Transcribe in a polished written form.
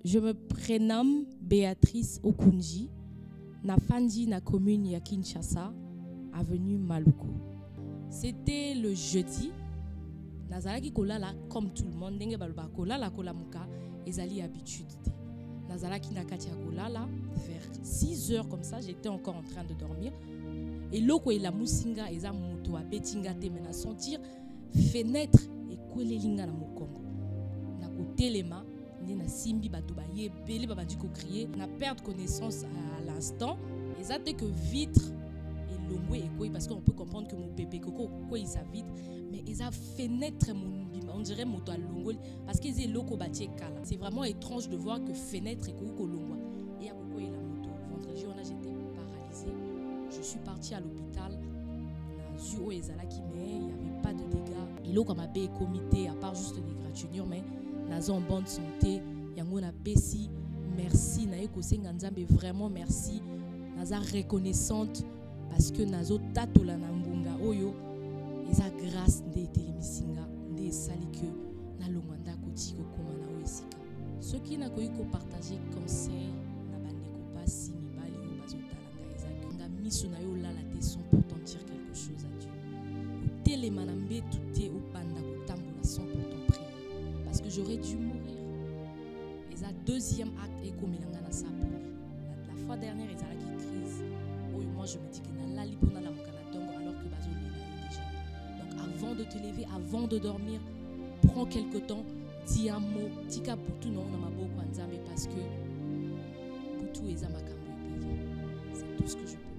Je me prénomme Béatrice Okunji, na fandi na commune ya Kinshasa, avenue Maluku. C'était le jeudi. Nazalaki kolala comme tout le monde, ndenge baloba kolala kolamuka ezali habitude. Nazalaki na kati ya kolala vers 6 heures comme ça, j'étais encore en train de dormir. Et loko ela musinga eza moto abetinga te mena sentir fenêtre et kwelelinga na mokongo. Na kotelema na simbi bato ba yebele ba bandi ko crier, na perdre connaissance à l'instant. Exacte que vitre et longwe et quoi parce qu'on peut comprendre que mon bébé coco quoi il sa vitre mais ils a fenêtre on dirait moto à longo parce qu'ils est loco bâti kala. C'est vraiment étrange de voir que fenêtre et coco longwa et à coco et la moto. Vendredi on a j'étais paralysée. Je suis partie à l'hôpital. Na zuo ezala qui mais il y avait pas de dégâts. Il comme a payé comité à part juste des gratuitures mais nazo en bonne santé. Yango na pesi merci na eko senga nzambe vraiment merci. Naza reconnaissante parce que nazo tatola na ngunga oyo eza grâce de telemisinga nde sali que na longwanda kotiko koma na oesika soki na koyi ko partager conseil na bandeko pasi mibali o bazotala nga eza nga miso na yo lala te sans pourtant dire quelque chose à Dieu telema na mbetu te o banda kotambola sans pourtant prier parce que j'aurais dû mourir eza deuxième acte et komilanga na sa la fois dernière ils allaient qui crise oui moi je me dis que na lali pona la mokanatongo alors que bazo lila déjà donc avant de te lever avant de dormir prends quelque temps dis un mot tika butu non na maboko nzambe parce que butu eza makambo ebele c'est tout ce que je peux